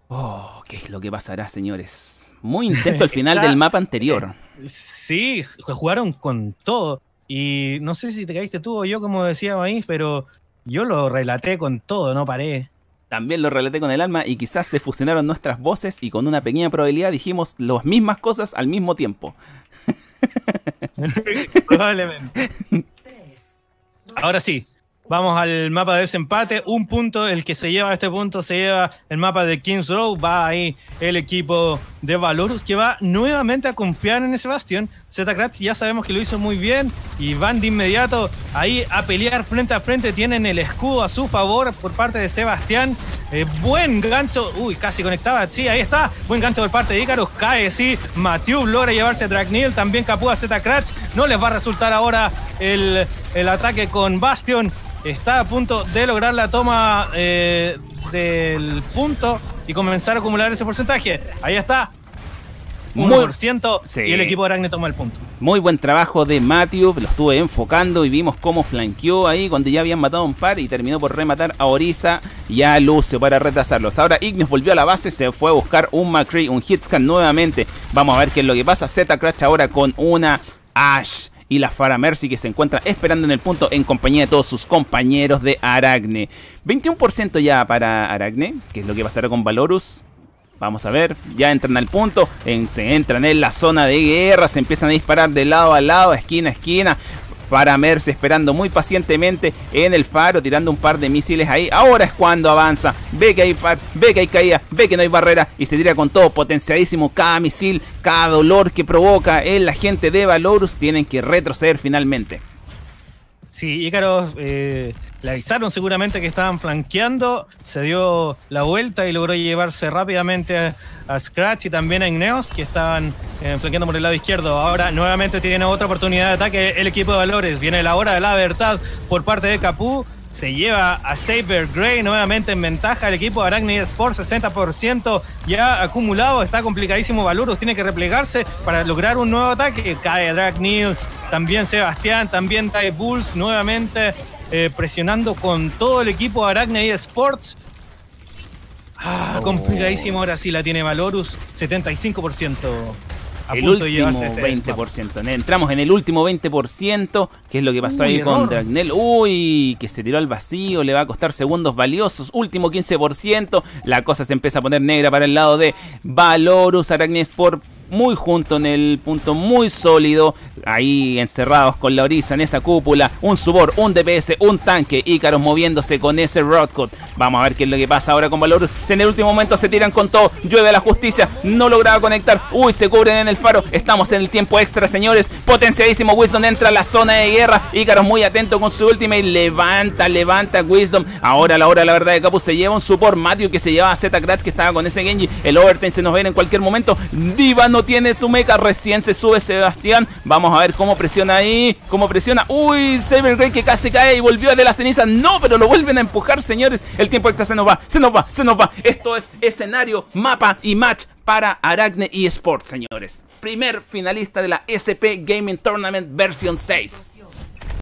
Oh, ¿qué es lo que pasará, señores? Muy intenso el final del mapa anterior. Sí, jugaron con todo. Y no sé si te caíste tú o yo, como decía Maíz, pero yo lo relaté con todo, no paré. También lo relaté con el alma y quizás se fusionaron nuestras voces y con una pequeña probabilidad dijimos las mismas cosas al mismo tiempo. Probablemente. Ahora sí, vamos al mapa de desempate. Un punto, el que se lleva este punto se lleva el mapa de Kings Row. Va ahí el equipo de Valorus, que va nuevamente a confiar en ese bastión. Zetacrats ya sabemos que lo hizo muy bien y van de inmediato ahí a pelear frente a frente. Tienen el escudo a su favor por parte de Sebastián. Buen gancho. Uy, casi conectaba. Sí, ahí está. Buen gancho por parte de Icarus. Cae, sí. Mathieu logra llevarse a Dragneel. También capúa a Zetacrats. No les va a resultar ahora el ataque con Bastion. Está a punto de lograr la toma del punto y comenzar a acumular ese porcentaje. Ahí está. 1%, sí. Y el equipo de Aragne toma el punto. Muy buen trabajo de Matthew, lo estuve enfocando y vimos cómo flanqueó ahí cuando ya habían matado a un par y terminó por rematar a Orisa y a Lucio para retrasarlos. Ahora Ignis volvió a la base, se fue a buscar un McCree, un hitscan nuevamente. Vamos a ver qué es lo que pasa. Zetacrats ahora con una Ashe y la Pharah Mercy, que se encuentra esperando en el punto en compañía de todos sus compañeros de Aragne. 21% ya para Aragne, que es lo que pasará con Valorus. Vamos a ver, ya entran al punto, se entran en la zona de guerra, se empiezan a disparar de lado a lado, esquina a esquina. Pharah Mercy esperando muy pacientemente en el faro, tirando un par de misiles ahí. Ahora es cuando avanza, ve que hay caída, ve que no hay barrera y se tira con todo, potenciadísimo. Cada misil, cada dolor que provoca en la gente de Valorus, tienen que retroceder finalmente. Sí, Ícaros le avisaron seguramente que estaban flanqueando, se dio la vuelta y logró llevarse rápidamente a Scratch y también a Igneos, que estaban flanqueando por el lado izquierdo. Ahora nuevamente tiene otra oportunidad de ataque el equipo de Valores. Viene la hora de la verdad por parte de Capú. Se lleva a Saber Grey nuevamente en ventaja. El equipo de Aragne Sports, 60% ya acumulado. Está complicadísimo. Valorus tiene que replegarse para lograr un nuevo ataque. Cae Dragneel, también Sebastián, también Ty Bulls nuevamente presionando con todo el equipo de Aragne Sports. Complicadísimo. Ahora sí la tiene Valorus, 75%. El último 20%. Entramos en el último 20%. ¿Qué es lo que pasó ahí con Dragneel? Uy, que se tiró al vacío. Le va a costar segundos valiosos. Último 15%. La cosa se empieza a poner negra para el lado de Valorus. Aragne Sport muy junto en el punto, muy sólido. Ahí encerrados con la Orisa en esa cúpula. Un Subor, un DPS, un tanque. Ícaros moviéndose con ese Rodcut. Vamos a ver qué es lo que pasa ahora con Valorus. En el último momento se tiran con todo. Llueve la justicia. No lograba conectar. Uy, se cubren en el faro. Estamos en el tiempo extra, señores. Potenciadísimo. Wisdom entra a la zona de guerra. Ícaros muy atento con su ultimate. Levanta Wisdom. Ahora la hora, la verdad, de Capu se lleva un support. Matthew que se lleva a Zetacrats, que estaba con ese Genji. El overtime se nos viene en cualquier momento. Diva no tiene su mecha. Recién se sube Sebastián. Vamos a ver cómo presiona ahí. Cómo presiona. Uy, Saber Grey que casi cae y volvió de la ceniza. No, pero lo vuelven a empujar, señores. El tiempo extra se nos va. Esto es escenario, mapa y match para Aragne eSports, señores. Primer finalista de la SP Gaming Tournament versión 6.